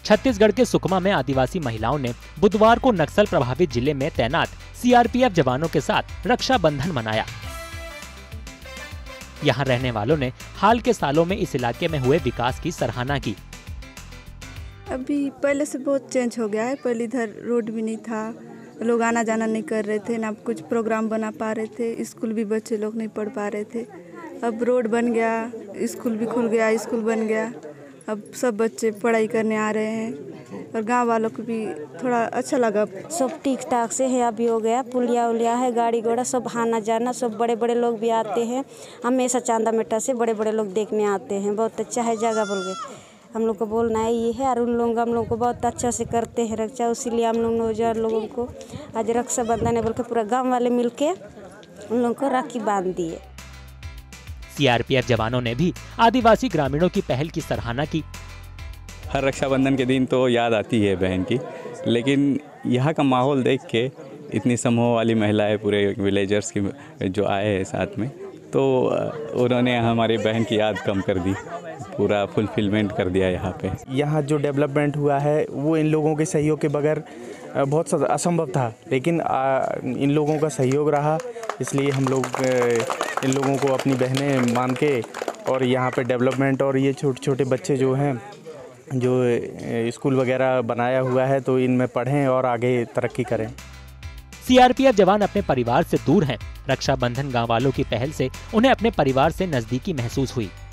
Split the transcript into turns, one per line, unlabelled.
छत्तीसगढ़ के सुकमा में आदिवासी महिलाओं ने बुधवार को नक्सल प्रभावित जिले में तैनात सीआरपीएफ जवानों के साथ रक्षाबंधन मनाया। यहाँ रहने वालों ने हाल के सालों में इस इलाके में हुए विकास की सराहना की।
अभी पहले से बहुत चेंज हो गया है। पहले इधर रोड भी नहीं था, लोग आना जाना नहीं कर रहे थे, ना कुछ प्रोग्राम बना पा रहे थे, स्कूल भी बच्चे लोग नहीं पढ़ पा रहे थे। अब रोड बन गया, स्कूल भी खुल गया, स्कूल बन गया, अब सब बच्चे पढ़ाई करने आ रहे हैं और गांव वालों को भी थोड़ा अच्छा लगा।
सब ठीक ठाक से है, अभी हो गया, पुलिया उलिया है, गाड़ी घोड़ा सब आना जाना, सब बड़े बड़े लोग भी आते हैं। हमेशा चांदा मेटा से बड़े बड़े लोग देखने आते हैं। बहुत अच्छा है जगह बोल गए। हम लोग को बोलना है ये है, और उन लोग हम लोग को बहुत अच्छा से करते हैं रक्षा। इसीलिए हम लोग नौजवान लोगों को आज रक्षाबंधन है बोल के पूरा गाँव वाले मिल के उन लोगों को राखी बांध दिए।
सीआरपीएफ जवानों ने भी आदिवासी ग्रामीणों की पहल की सराहना की।
हर रक्षाबंधन के दिन तो याद आती है बहन की, लेकिन यहाँ का माहौल देख के इतनी समूह वाली महिलाएं पूरे विलेजर्स की जो आए हैं साथ में, तो उन्होंने हमारी बहन की याद कम कर दी, पूरा फुलफिलमेंट कर दिया यहाँ पे।
यहाँ जो डेवलपमेंट हुआ है वो इन लोगों के सहयोग के बगैर बहुत असंभव था, लेकिन इन लोगों का सहयोग रहा, इसलिए हम लोग इन लोगों को अपनी बहनें मान के और यहाँ पे डेवलपमेंट और ये छोटे छोटे बच्चे जो हैं जो स्कूल वगैरह बनाया हुआ है तो इनमें पढ़ें और आगे तरक्की करें।
सीआरपीएफ जवान अपने परिवार से दूर हैं। रक्षाबंधन गांव वालों की पहल से उन्हें अपने परिवार से नजदीकी महसूस हुई।